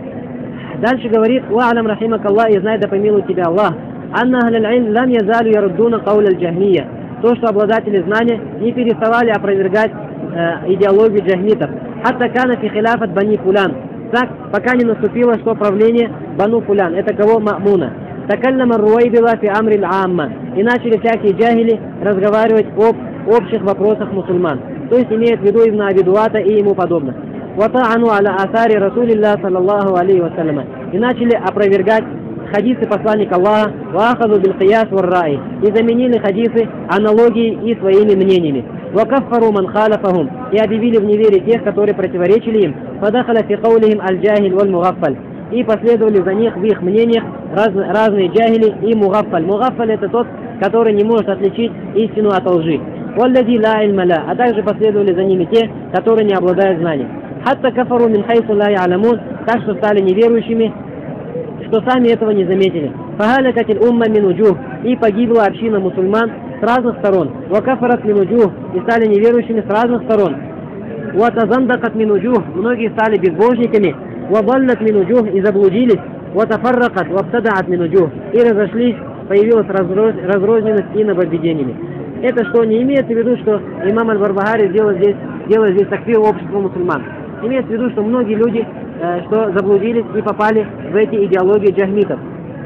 Дальше говорит, «У'алям рахимак Аллах, и знай, да помилует тебя Аллах, анна ахляль илм лам язалю яруддуна кауля джахмия». То, что обладатели знания не переставали опровергать э, идеологию джахмитов. «Хатта кана фи хиляфат бани фулян». Так, пока не наступило, что правление бану фулян. Это кого? Ма'муна. «Такаллама руайбила фи амрил амма». И начали всякие джахили разговаривать об общих вопросах мусульман. То есть имеет в виду Ибн Аби Дуата и ему подобных. «Ватаану аля асари расулилля саллаллаху алейхи ва салляма». И начали опровергать хадисы посланника Аллаха, «Ваахаду бил кияс вар раи», и заменили хадисы аналогией и своими мнениями. «Вакаффару ман халяфахум», и объявили в неверии тех, которые противоречили им. «Фадахаля фи каулихим аль-джахиль валь мугаффаль», и последовали за них в их мнениях раз, разные джахили и мугаффаль. Мугаффаль — это тот, который не может отличить истину от лжи. «Валлади ла ильма ла», а также последовали за ними те, которые не обладают знанием. «Хатта кафару мин хайсу ла я'ламун», так что стали неверующими, что сами этого не заметили. «Фахалякатиль умма мин уджух», и погибла община мусульман с разных сторон. «Вакафарат мин уджух», и стали неверующими с разных сторон. «Ватазандакат мин уджух», многие стали безбожниками. «Вадаллат мин уджух», и заблудились. «Ватафарракат вабтадаат мин уджух», и разошлись, появилась разроз... разрозненность и нововведениями. Это что, не имеется в виду, что имам Аль-Барбахари сделал здесь, делал здесь такфир общества мусульман. Имеется в виду, что многие люди, э, что заблудились и попали в эти идеологии джахмитов.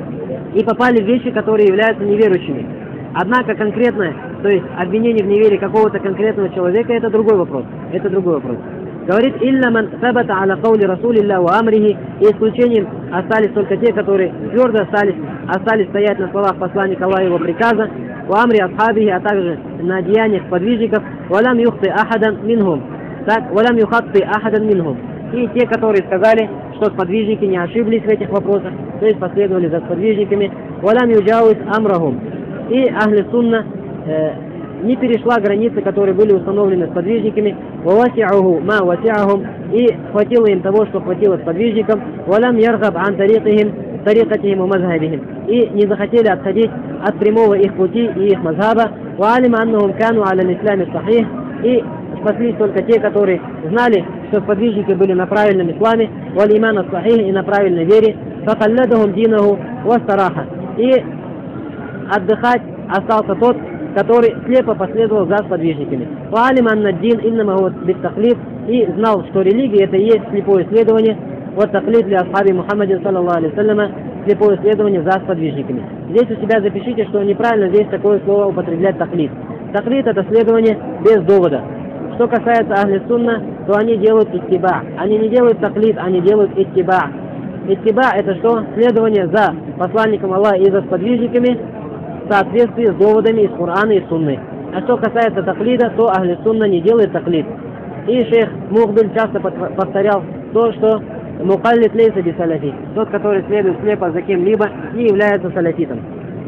И попали в вещи, которые являются неверующими. Однако конкретное, то есть обвинение в неверии какого-то конкретного человека, это другой вопрос. Это другой вопрос. Говорит, «Илля ман сабата аля каули расулилля ва амрихи», и исключением остались только те, которые твердо остались, остались стоять на словах посланника Аллаха и его приказа, ва амри асхабихи, а также на деяниях подвижников, валям юхты ахадан минхум, так, валям юхатты ахадан минхум. И те, которые сказали, что сподвижники не ошиблись в этих вопросах, то есть последовали за сподвижниками, валям юджауис амрахум. И ахли сунна э, не перешла границы, которые были установлены сподвижниками, وَوَسِعُهُ مَا وَسِعَهُمْ, и хватило им того, что хватило сподвижникам, وَلَمْ يَرْغَبْ عَنْ طَرِيقِهِمْ طَرِيقَتِهِمْ وَمَذْهَبِهِمْ, и не захотели отходить от прямого их пути и их мазхаба, وَعَلِمَ أَنَّهُمْ كَانُوا عَلَى الْإِسْلَامِ الصَّحِيحِ, и спаслись только те, которые знали, что сподвижники были на правильном исламе, وَالْإِيمَانَ الصَّحِيحِ, и на правильной вере, فَقَلَّدَهُمْ دِينَهُ وَاسْتَرَاحَ, и отдыхать остался тот, который слепо последовал за сподвижниками. وَعَلِمَ أَنَّ الدِّينَ إِنَّمَا هُوَ بِالتَّقْلِيدِ, и знал, что религия это и есть слепое следование, вот таклид для асхаби Мухаммадин саллаллаху алейхи вассаляма, слепое следование за сподвижниками. Здесь у себя запишите, что неправильно здесь такое слово употреблять таклид. Таклид это следование без довода. Что касается ахли сунна, то они делают иттиба. Они не делают таклид, они делают иттиба. Иттиба это что? Следование за посланником Аллаха и за сподвижниками в соответствии с доводами из Корана и Сунны. А что касается таклида, то ахли сунна не делает таклид. И шейх Мухбиль часто повторял то, что мукаллид лейса би салафи, тот, который следует слепо за кем-либо, не является салафитом.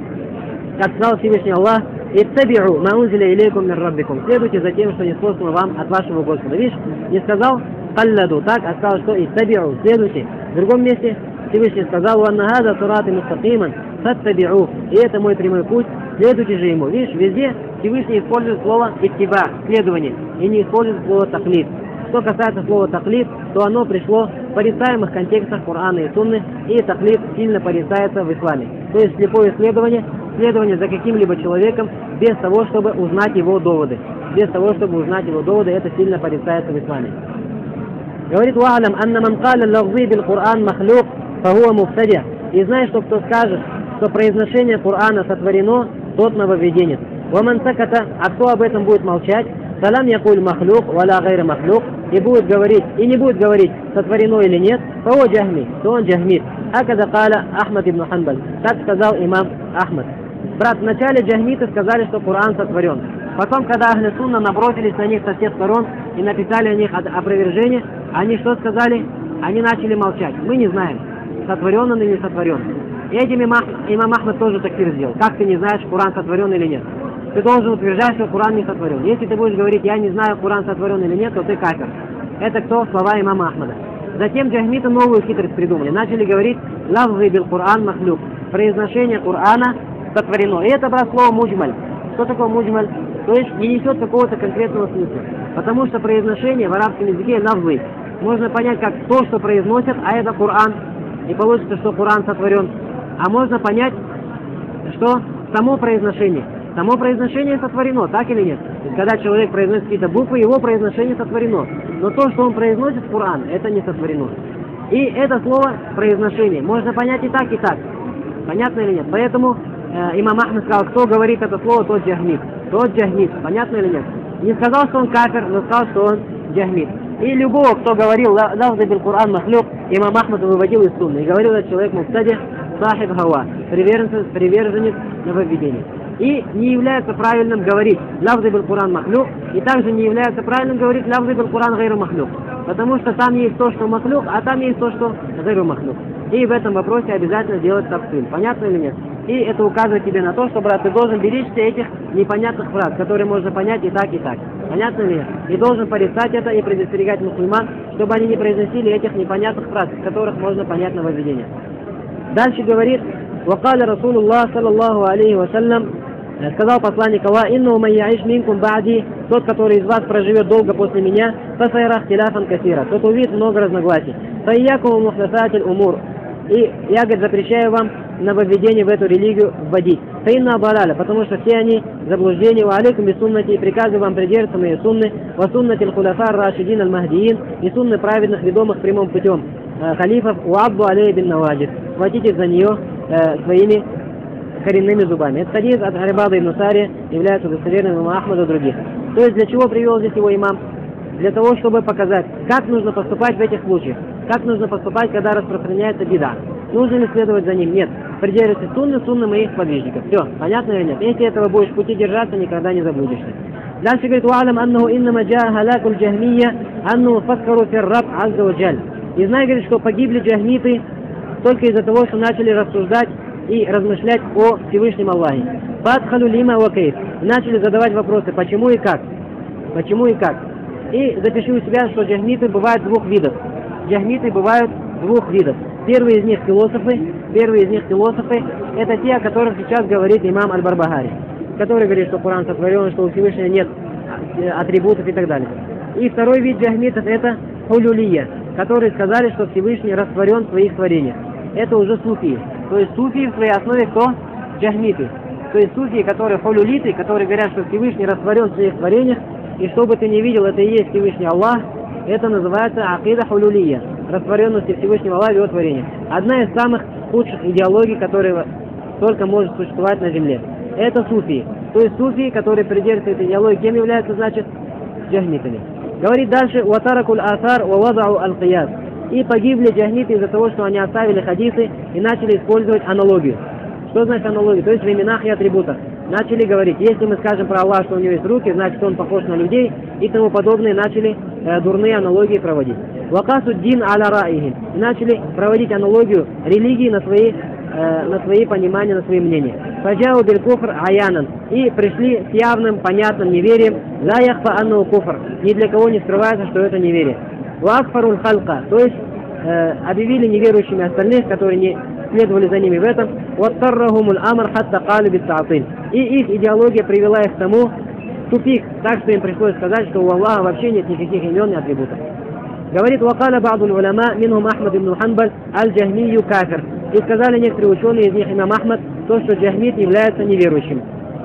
Как сказал Всевышний Аллах: «Иттаби'у ма унзиля илейкум мир раббикум», следуйте за тем, что не послано вам от вашего Господа. Видишь, не сказал «калладу» так, а сказал, что «иттаби'у», следуйте. В другом месте Всевышний сказал: «Уанна хаза сурати мустакиман фаттаби'у», и это мой прямой путь, следуйте же ему. Видишь, везде Всевышний использует слово «иттиба», следование, и не использует слово «таклид». Что касается слова «таклид», то оно пришло в порицаемых контекстах Корана и Сунны, и таклид сильно порицается в исламе. То есть слепое следование, следование за каким-либо человеком без того, чтобы узнать его доводы. Без того, чтобы узнать его доводы, это сильно порицается в исламе. Говорит: «Ва'алям анна ман каля лавзи бил Кур'ан махлюк, фахуа муфтади». И знаешь, что кто скажет, что произношение Корана сотворено, тот нововведенец. «Ваман саката», а кто об этом будет молчать, «салам якуль махлюк, валя гайра махлюк», и будет говорить, и не будет говорить, сотворено или нет, фао джахми, то он джахмит. Акада каля Ахмад ибн Ханбаль, так сказал имам Ахмад. Брат, вначале джахмиты сказали, что Коран сотворен. Потом, когда ахли сунна набросились на них со всех сторон и написали о них опровержение, они что сказали? Они начали молчать. Мы не знаем, сотворен он или не сотворен. И этим имам Ахмад тоже такфир сделал. Как ты не знаешь, Коран сотворен или нет? Ты должен утверждать, что Коран не сотворен. Если ты будешь говорить: я не знаю, Коран сотворен или нет, то ты кафир. Это кто? Слова имама Ахмада. Затем джахмиты новую хитрость придумали. Начали говорить: лавзы бил Коран махлюк. Произношение Корана сотворено. И это, брат, слово муджмаль. Что такое муджмаль? То есть не несет какого-то конкретного смысла. Потому что произношение в арабском языке лавзы можно понять как то, что произносят, а это Коран. И получится, что Коран сотворен. А можно понять, что само произношение. Само произношение сотворено, так или нет? То есть, когда человек произносит какие-то буквы, его произношение сотворено. Но то, что он произносит в Коран, это не сотворено. И это слово произношение можно понять и так, и так. Понятно или нет? Поэтому э, имам Ахмад сказал: кто говорит это слово, тот джахмит. Тот джахмит. Понятно или нет? Не сказал, что он кафир, но сказал, что он джахмит. И любого, кто говорил лавза бил Коран махлюк, имам Ахмад выводил из сунны. И говорил, что человек муфтади, сахиб гава, приверженец, приверженец нововведения. И не является правильным говорить лавза бил Коран махлюк, и также не является правильным говорить лавза бил Коран гайру махлюк. Потому что там есть то, что махлюк, а там есть то, что гайру махлюк. И в этом вопросе обязательно делать тафсиль. Понятно или нет? И это указывает тебе на то, что, брат, ты должен беречься этих непонятных фраз, которые можно понять и так, и так. Понятно ли? И должен порицать это и предостерегать мусульман, чтобы они не произносили этих непонятных фраз, из которых можно понять нововведение. Дальше говорит: «Вакаля Расулуллах саллаллаху алейхи вассалям», сказал посланник Аллаха: «Инну ман яиш минкум ба'ди», тот, который из вас проживет долго после меня, фасайра ихтиляфан касира, тот увидит много разногласий. Файякум мухдасатиль умур, и я, говорит, запрещаю вам нововведение в эту религию вводить. Фаинна абаляля, потому что все они заблуждения. Ва алейкум би суннати, и приказываю вам придерживаться моей сунны. Ва суннати аль-хуляфар рашидин аль-махдиин, и сунны праведных, ведомых прямым путем халифов. Ва абду алей бин наваджид, хватитесь за нее э, своими коренными зубами. Этот хадис от Арибада ибн Сари является достоверным имама Ахмада и других. То есть для чего привел здесь его имам? Для того, чтобы показать, как нужно поступать в этих случаях. Как нужно поступать, когда распространяется бида. Нужно ли следовать за ним? Нет. Придерживайся сунны, сунны моих сподвижников. Все, понятно или нет? Если этого будешь в пути держаться, никогда не заблудишься. Дальше говорит: «Ва'алям аннаху иннама джаа халакуль джахмия анну факкару фир раб азза ва джаль». И знай, говорит, что погибли джахмиты только из-за того, что начали рассуждать и размышлять о Всевышнем Аллахе. Фатхалу лима вакейф. И начали задавать вопросы, почему и как. Почему и как. И запиши у себя, что джахмиты бывают двух видов. Джахмиты бывают двух видов. Первый из них философы, первый из них философы, это те, о которых сейчас говорит имам Аль-Барбахари, который говорит, что Коран сотворен, что у Всевышнего нет атрибутов и так далее. И второй вид джахмитов это хулюлия, которые сказали, что Всевышний растворен в своих творениях. Это уже суфии. То есть суфии в своей основе кто? Джахмиты. То есть суфии, которые хулюлиты, которые говорят, что Всевышний растворен в своих творениях, и что бы ты ни видел, это и есть Всевышний Аллах, это называется акида хулюлия, растворенности Всевышнего Аллаха в его творениях. Одна из самых худших идеологий, которая только может существовать на земле. Это суфии. То есть суфии, которые придерживаются этой идеологии, кем являются, значит, джахмитами. Говорит дальше, «Ватаракуль асар вавадау аль-кияс». И погибли джахмиты из-за того, что они оставили хадисы и начали использовать аналогию. Что значит аналогия? То есть в именах и атрибутах. Начали говорить, если мы скажем про Аллаха, что у него есть руки, значит он похож на людей и тому подобное, начали э, дурные аналогии проводить. Вакасуддин аля раихим. И начали проводить аналогию религии на свои, э, на свои понимания, на свои мнения. Фаджау биль куфр аянан. И пришли с явным, понятным неверием. Ла яхфа анну куфр. Ни для кого не скрывается, что это неверие. Вакфаруль халка. То есть э, объявили неверующими остальных, которые не следовали за ними в этом. Ваттаррахумуль амр хатта калю бит-та'тиль. И их идеология привела их к тому тупик, так что им пришлось сказать, что у Аллаха вообще нет никаких имен и атрибутов. Говорит, вакаля ба'ду улама, минхум Ахмад ибн Ханбаль, аль-джахмию кафир. И сказали некоторые ученые, из них имам Ахмад, то, что джахмит является неверующим.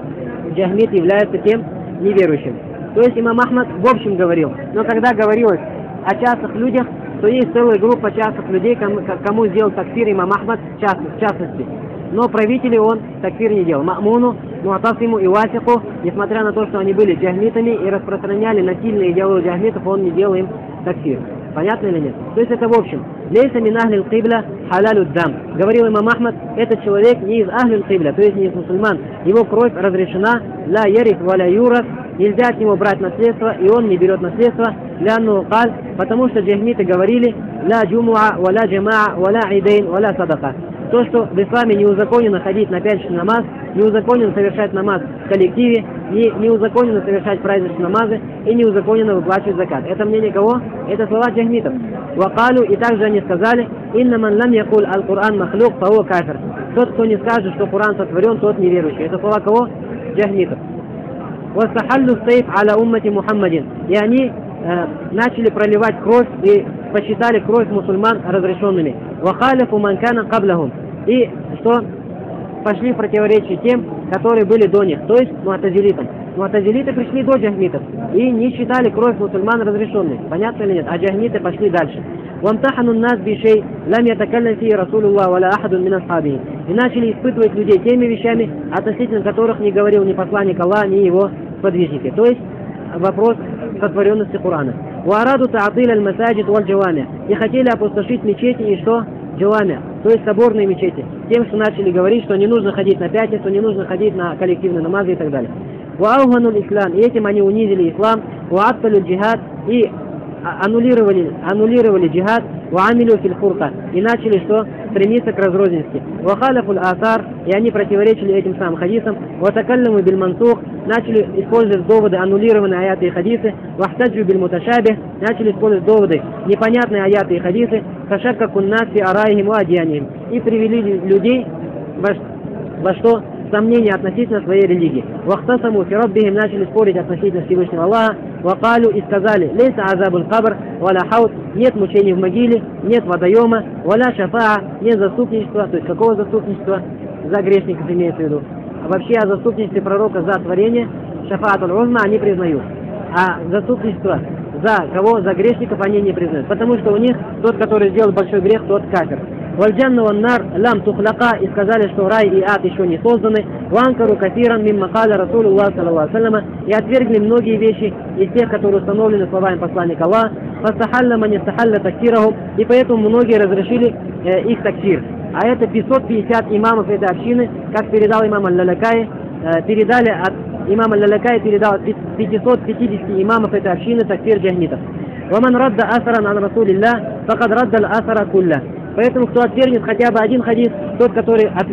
Джахмит является кем? Неверующим. То есть имам Ахмад в общем говорил, но когда говорилось о частных людях, то есть целая группа частных людей, кому, кому сделал такфир имам Ахмад в частности. Но правителей он такфир не делал. Ма'муну, Муатасиму и Васику, несмотря на то, что они были джахмитами и распространяли насильные идеологии джахмитов, он не делал им такфир. Понятно или нет? То есть это в общем. Лейса мин ахлил кибля халалю дам. Говорил имам Ахмад, этот человек не из ахлил кибля, то есть не из мусульман. Его кровь разрешена, ла яриф валя юрас, нельзя от него брать наследство, и он не берет наследство, ляну каль, потому что джахмиты говорили, ла джумуа, валя джамаа, валя идейн, валя садака. То, что в исламе не узаконено ходить на пятничный намаз, не узаконено совершать намаз в коллективе, не, не узаконено совершать праздничные намазы и не узаконено выплачивать закат. Это мнение кого? Это слова джахмитов. Вакалю, и также они сказали, инна ман лам якуль аль-Кур'ан махлюк, фао кафир. Тот, кто не скажет, что Коран сотворен, тот неверующий. Это слова кого? Джахмитов. Вастахаллю сейф аля уммати Мухаммадин. И они э, начали проливать кровь и посчитали кровь мусульман разрешенными. Вахалифу манкана каблахум. И что? Пошли в противоречие тем, которые были до них, то есть муатазилитам. Муатазилиты пришли до джахмитов и не считали кровь мусульман разрешенной. Понятно или нет? А джахмиты пошли дальше. وامتحنوا الناس بشيء لم يتكلم فيه رسول الله ولا أحد من أصحابه. И начали испытывать людей теми вещами, относительно которых не говорил ни посланник Аллаха, ни его сподвижники. То есть вопрос сотворенности Корана. وأرادوا تعطيل المساجد والجوامع. И хотели опустошить мечети и что? Джавамя, то есть соборные мечети. Тем, что начали говорить, что не нужно ходить на пятницу, не нужно ходить на коллективные намазы и так далее. وأوهنوا الإسلام. И этим они унизили ислам. وعطلوا الجهاد. И аннулировали, аннулировали джихад, وعملوا في الفرقة. И начали что? Стремиться к разрозненности. وخالفوا الآثار. И они противоречили этим самым хадисам. وتكلموا بالمنسوخ. Начали использовать доводы аннулированные аяты и хадисы. واحتجوا بالمتشابه. Начали использовать доводы непонятные аяты и хадисы. فشككوا الناس في آرائهم وأديانهم. И привели людей во, во что? Сомнения относительно своей религии. Вахтасаму фи раббихим, начали спорить относительно Всевышнего Аллаха. Вакалю, и сказали, лейса азабуль кабр, валя хаут, нет мучений в могиле, нет водоема, валя шафаа, нет заступничества. То есть какого заступничества? За грешников имеется в виду. А вообще о заступничестве пророка за творение, шафаатуль узма, они признают. А заступничество за кого? За грешников они не признают. Потому что у них тот, который сделал большой грех, тот кафир. Вальджанна ваннар лам тухлака, и сказали, что рай и ад еще не созданы. Ванкару кафиран мимма каля Расулуллах саллаллаху алейхи, и отвергли многие вещи из тех, которые установлены словами посланника Аллаха. Фастахалля ман истахалля такфирахум, и поэтому многие разрешили э, их такфир. А это пятьсот пятьдесят имамов этой общины, как передал имам Аль-Лалакай, э, передали от имама Аль-Лалакай передал от пятисот пятидесяти имамов этой общины такфир джахмитов. Ваман радда асаран ан Расулиллах, факад радда аль-асара кулля. Поэтому, кто отвергнет хотя бы один хадис, тот, который отверг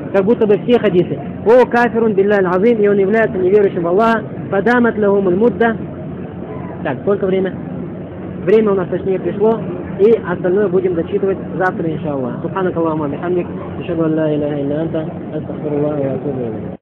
как будто бы все хадисы. О кафирун билля аль-азим, и он является неверующим в Аллаха, фадамат лахумуль мудда. Так, сколько время? Время у нас точнее пришло, и остальное будем дочитывать завтра, иншаллах. Субханак Аллахумма бихамдик, ашхаду ан ла иляха илля анта, астагфируллаха ва атубу илейх.